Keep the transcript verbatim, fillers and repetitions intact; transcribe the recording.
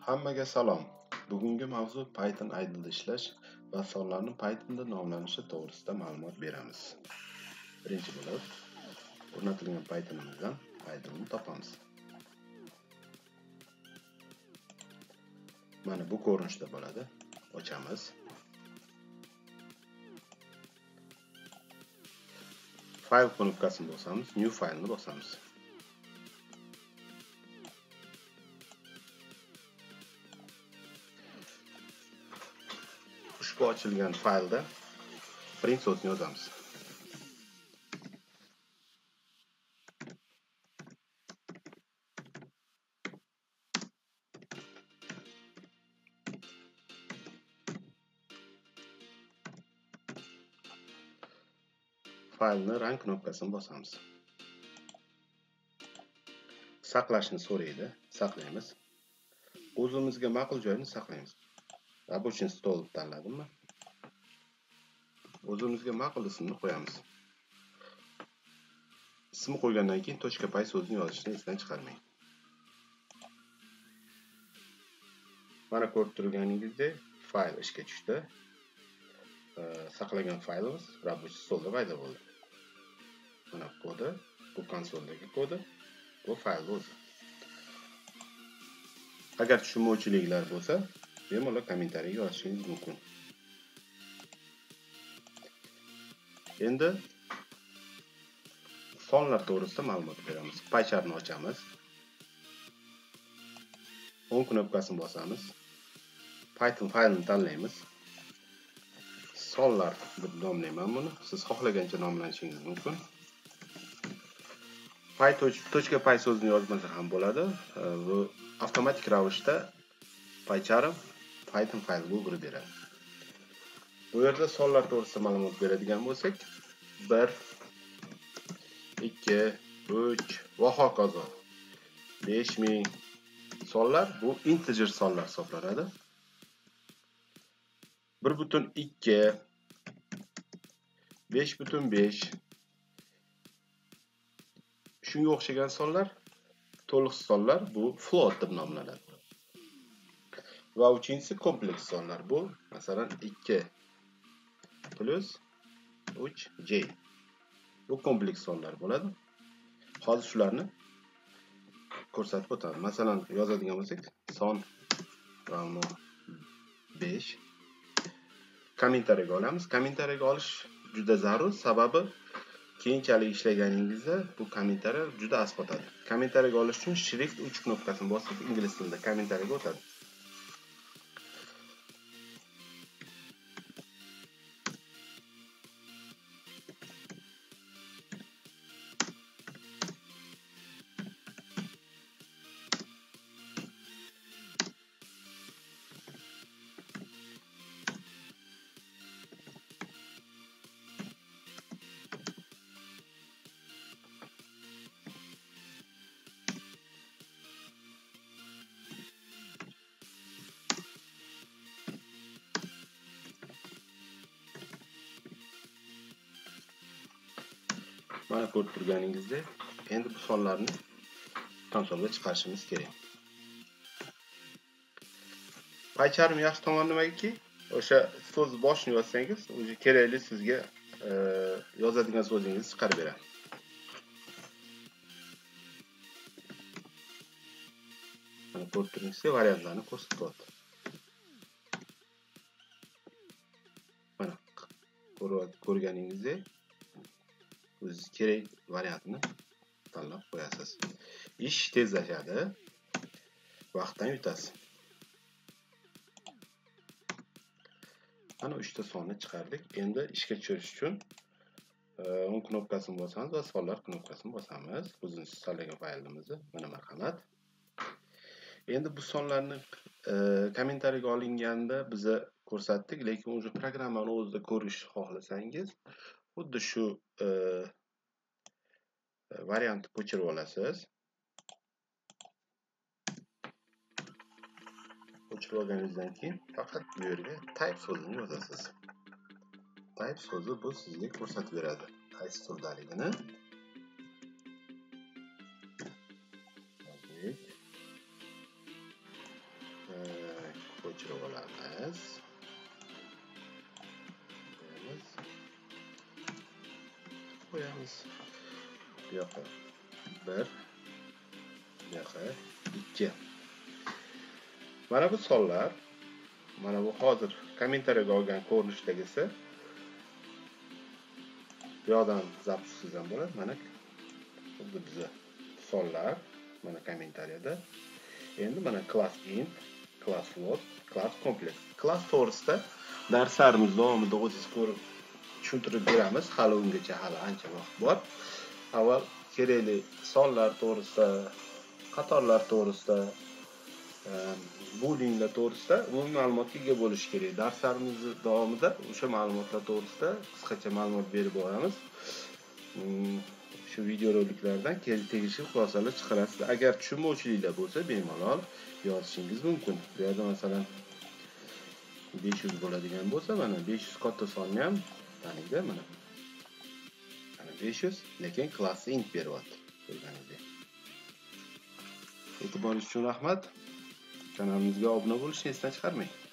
Hammaga salom. Bugungi mavzu Python idle ishlash va sonlarning Pythonda nomlanishi to'g'risida ma'lumot beramiz. Birinchi bo'lib, o'rnatilgan Pythonimizdan idle'ni topamiz. Mana bu ko'rinishda bo'ladi. Ochamiz. File knopkasini bosamiz, new file'ni bosamiz. Ushbu ochilgan faylda print so'zini yozamiz. Faylni run knopkasini bosamiz. Saqlashni so'raydi, saqlaymiz. O'zimizga ma'qul joyni saqlaymiz. Rабочий stol tanladimmi? O'zimizga ma'qul ismni qo'yamiz. Ismni qo'ygandan keyin .py so'zini yozishni esdan chiqarmang. Mana ko'rib turganingizdek, fayl ishga tushdi. Saqlagan faylimiz rабочий stolda paydo bo'ldi. Mana kodi, bu konsoldagi kodi, bu fayl o'zi. Agar tushunmovchiliklar bo'lsa, bemalol kommentariyga yozishingiz mumkin. Endi sonlar to'g'risida ma'lumot beramiz. PyChartni ochamiz. o'ng knopkasini bosamiz. Python faylini tanlaymiz. Sonlar deb nomlayman buni. Siz xohlagancha nomlanishingiz mumkin. Py so'zini yozmasa ham bo'ladi. Bu avtomatik ravishda PyCharm Python faylga o'girib beradi. Bu yerda sonlar to'g'risida ma'lumot beradigan bo'lsak, bir, ikki, uch va hokazo. besh ming sonlar bu integer sonlar hisoblanadi. bir butun ikki, besh butun besh shunga o'xshagan sonlar, to'liq sonlar bu float deb nomlanadi. Va uchinchisi kompleks sonlar bu, masalan, ikki plus uch j. Bu kompleks sonlar bo'ladi. Hozir shularni ko'rsatib o'taman. Masalan, yozadigan bo'lsak, son ravno besh. Kommentariyaga olamiz. Kommentariyaga olish juda zarur, sababi keyinchalik ishlaganingizda bu kommentariya juda asqotadi. Kommentariyaga olish uchun shift uch knopkasini bosib, ingliz tilida kommentariyaga o'tadi. Mana ko'rib turganingizdek, endi bu sonlarni konsolga chiqarishimiz kerak. PyCharm yaxshi tomoni nimaki, o'sha so'z boshini yozsangiz, o'zi kerakli sizga e, yozadigan so'zingizni chiqarib beradi. Mana ko'rib turganingizdek, variantlarni ko'rsatyapti. Mana ko'rganingizdek, o'z kerak variantni tanlab qo'yasiz. Ish tezlashadi, vaqtdan yutasiz. Mana uchta sonni chiqardik. Endi ishga tushirish uchun o'ng knopkasini bosamiz va sonlar knopkasini bosamiz. O'zingiz tanlagan faylimizni. Mana marhamat. Endi bu sonlarni kommentariyaga olinganda biza ko'rsatdik, lekin o'zi programmani o'zida ko'rish xohlasangiz, xuddi shu e, variantni ko'chirib olasiz. Ko'chirib olganingizdan keyin faqat bu yerga type so'zini yozasiz. Type so'zi bu sizga ko'rsatib beradi qaysi turdaligini. qo'yamiz. Qo'yamiz. Bu yoqqa bir, bu yoqqa ikki. Mana bu sonlar, mana bu hozir kommentariyaga olgan ko'rinishdagisi. Bu yoqdan zapustsiz ham bo'ladi. Mana bu bizga sonlar, mana kommentariyada. Endi mana class int, class float, class complex. Class to'g'risida darslarimiz davomida o'zingiz ko'rib tushuntirib beramiz. Hali ungacha hali ancha vaqt bor. Avval kerakli sonlar to'g'risida, qatorlar to'g'risida, booleanglar to'g'risida umumiy ma'lumotga ega bo'lish kerak. Darslarimiz davomida o'sha ma'lumotlar to'g'risida qisqacha ma'lumot berib boramiz. Shu videoroliklardan tegishli xulosalar chiqarasiz. Agar tushunmovchiliklar bo'lsa, bemalol yozishingiz mumkin. Bu yerda masalan besh yuz bo'ladigan bo'lsa, mana besh yuz katta sonni ham taningda mana. Mana besh yuz, lekin klassi int beryapti. Ko'rganingizdek. E'tiboringiz uchun rahmat. Kanalimizga obuna bo'lishni esdan chiqarmang.